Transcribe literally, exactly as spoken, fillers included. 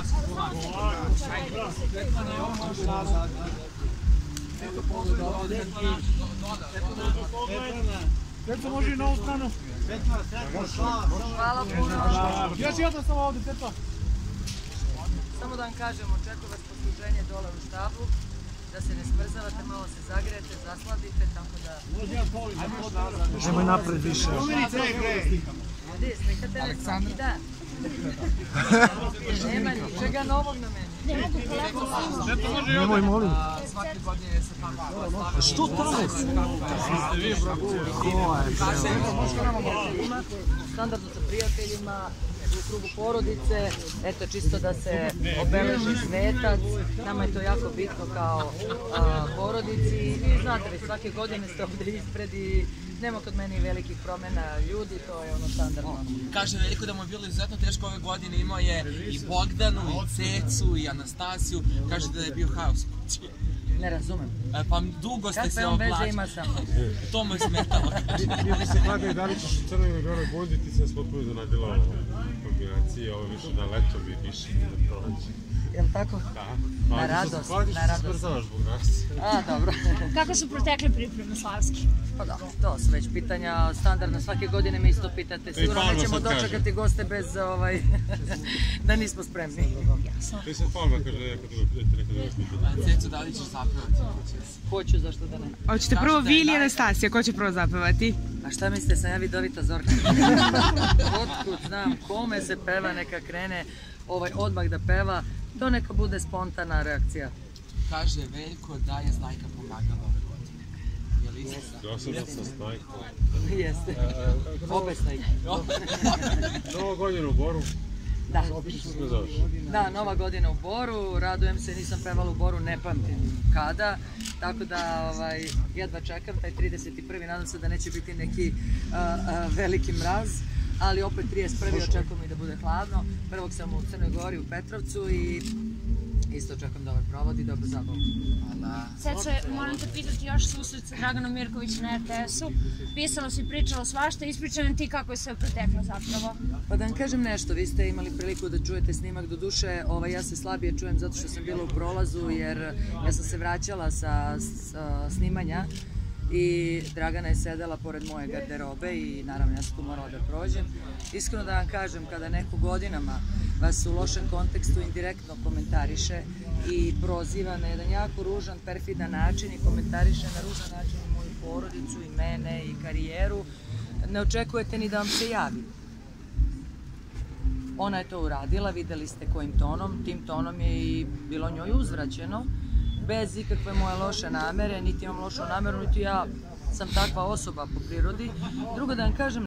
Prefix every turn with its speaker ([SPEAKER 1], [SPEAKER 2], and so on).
[SPEAKER 1] Peto može i na ovu stranu.
[SPEAKER 2] Hvala puno.
[SPEAKER 1] Još jedna samo ovdje, Peto.
[SPEAKER 2] Samo da vam kažem, očekujem vas posluženje dole u štabu, da se ne smrzavate, malo se zagrejete, zasladite, tako da...
[SPEAKER 1] Nemoj napred više.
[SPEAKER 2] Gdje, slikate neko? Da. Nema ničega novog na meni.
[SPEAKER 3] Ne mogu kolegu.
[SPEAKER 1] Nemoj, molim.
[SPEAKER 2] Svake godine se tamo...
[SPEAKER 1] Što tamo?
[SPEAKER 2] Standardno sa prijateljima, u krugu porodice, eto čisto da se obeleži svetac, nama je to jako bitno kao porodici i znate već svake godine ste ovdje ispred i nema kod meni velikih promjena ljudi, to je ono standardno.
[SPEAKER 4] Kaže Veliko da mu je bilo izuzetno teško ove godine, imao je i Bogdanu, i Cecu, i Anastasiju, kaže da je bio haos u kući.
[SPEAKER 2] Ne razumem.
[SPEAKER 4] Pa dugo ste se oblačili.
[SPEAKER 2] Kakve on veze ima sa mnom?
[SPEAKER 4] To mu je smetalo.
[SPEAKER 5] Nije bi se hladili da li ćeš u Crnoj Gori buditi se s potpuno iznenadila kombinacije, ovo više na leto bi više da proleće.
[SPEAKER 2] Jel' tako?
[SPEAKER 5] Da.
[SPEAKER 2] Na radost,
[SPEAKER 5] Hladit
[SPEAKER 2] na
[SPEAKER 5] ću se
[SPEAKER 2] radost.
[SPEAKER 5] smrzavaš zbog nas.
[SPEAKER 2] A, dobro.
[SPEAKER 3] Kako su protekle pripreme Slavski?
[SPEAKER 2] Pa da, to su već pitanja standardno, svake godine me isto pitate, sigurno nećemo dočekati goste bez ovaj, da nismo spremni.
[SPEAKER 5] To je sad Palma kaže neka druga pitanja.
[SPEAKER 4] Cecu, da li ćeš zapevati?
[SPEAKER 2] Hoću, zašto da ne.
[SPEAKER 6] Hoćete prvo vi ili Anastasija, ko će prvo zapevati?
[SPEAKER 2] A šta mislite, sam ja vidovita Zorka? Otkud znam, kome se peva, neka krene ovaj, odmah da peva, to neka bude spontana reakcija.
[SPEAKER 4] Kaže Veljko da je Snajka pomagala ove godine. Je li istina?
[SPEAKER 5] Dosadno sa Snajkom.
[SPEAKER 2] Jeste. Obe Snajke.
[SPEAKER 5] Nova godina u Boru.
[SPEAKER 2] Da.
[SPEAKER 5] Opet što se zoveš.
[SPEAKER 2] Da, Nova godina u Boru, radujem se, nisam pevala u Boru, ne pamtim kada, tako da ovaj, jedva čekam taj trideset prvi nadam se da neće biti neki a, a, veliki mraz, ali opet trideset prvi očekujem i da bude hladno. Prvog sam u Crnoj Gori, u Petrovcu i isto očekujem dobar provod i dobru zabavu. Hvala.
[SPEAKER 3] Ceco, moram te pitati još susret sa Draganom Mirkovićem na R T S-u. Pisalo se i pričalo svašta, ispričaj nam ti kako je sve proteklo zapravo.
[SPEAKER 2] Pa da vam kažem nešto, vi ste imali priliku da čujete snimak, do duše ovaj, ja se slabije čujem zato što sam bila u prolazu jer ja sam se vraćala sa, sa snimanja i Dragana je sedela pored moje garderobe i naravno ja sam tu morala da prođem. Iskreno da vam kažem, kada neko godinama vas u lošem kontekstu indirektno komentariše i proziva na jedan jako ružan, perfidan način i komentariše na ružan način i moju porodicu i mene i karijeru, ne očekujete ni da vam se javi. Ona je to uradila, videli ste kojim tonom, tim tonom je i bilo njoj uzvraćeno, bez ikakve moje loše namere, niti imam lošu nameru, niti ja sam takva osoba po prirodi. Drugo da vam kažem,